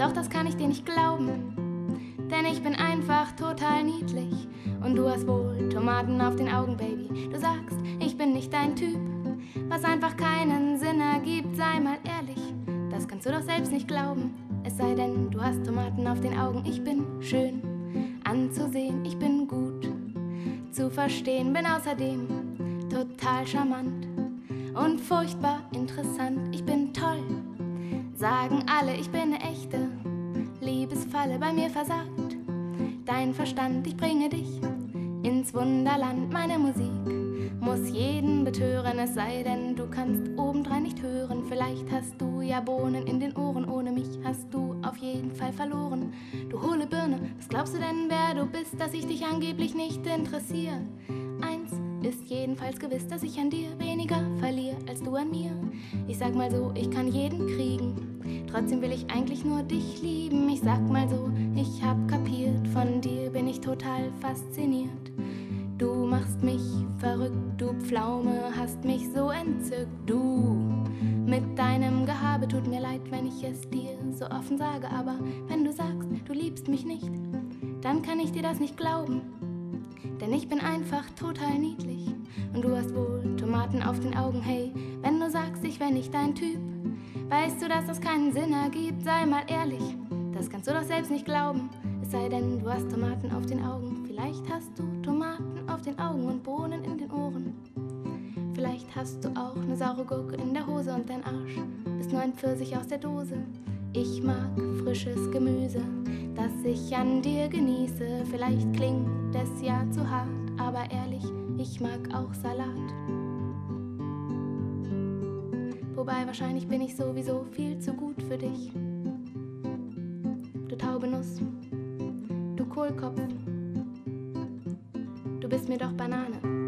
Doch das kann ich dir nicht glauben, denn ich bin einfach total niedlich. Und du hast wohl Tomaten auf den Augen, Baby. Du sagst, ich bin nicht dein Typ, was einfach keinen Sinn ergibt. Sei mal ehrlich, das kannst du doch selbst nicht glauben. Es sei denn, du hast Tomaten auf den Augen. Ich bin schön anzusehen, ich bin gut zu verstehen, bin außerdem total charmant und furchtbar interessant. Ich bin toll, sagen alle, ich bin eine echte Liebesfalle. Bei mir versagt dein Verstand, ich bringe dich ins Wunderland. Meine Musik muss jeden betören, es sei denn, du kannst obendrein nicht hören. Vielleicht hast du ja Bohnen in den Ohren, ohne mich hast du auf jeden Fall verloren. Du hohle Birne, was glaubst du denn, wer du bist, dass ich dich angeblich nicht interessiere? Eins ist jedenfalls gewiss, dass ich an dir weniger verliere als du an mir. Ich sag mal so, ich kann jeden kriegen, trotzdem will ich eigentlich nur dich lieben. Ich sag mal so, ich hab kapiert, von dir bin ich total fasziniert. Du machst mich verrückt, du Pflaume, hast mich so entzückt. Du mit deinem Gehabe, tut mir leid, wenn ich es dir so offen sage, aber wenn du sagst, du liebst mich nicht, dann kann ich dir das nicht glauben, denn ich bin einfach total niedlich. Und du hast wohl Tomaten auf den Augen, hey, wenn du sagst, ich wär nicht dein Typ, weißt du, dass das keinen Sinn ergibt. Sei mal ehrlich, das kannst du doch selbst nicht glauben, es sei denn, du hast Tomaten auf den Augen. Vielleicht hast du Tomaten auf den Augen und Bohnen in den Ohren. Vielleicht hast du auch eine saure Gurke in der Hose und dein Arsch ist nur ein Pfirsich aus der Dose. Ich mag frisches Gemüse, das ich an dir genieße. Vielleicht klingt es ja zu hart, aber ehrlich, ich mag auch Salat. Wobei wahrscheinlich bin ich sowieso viel zu gut für dich. Du taube Nuss, du Kohlkopf, du bist mir doch Banane.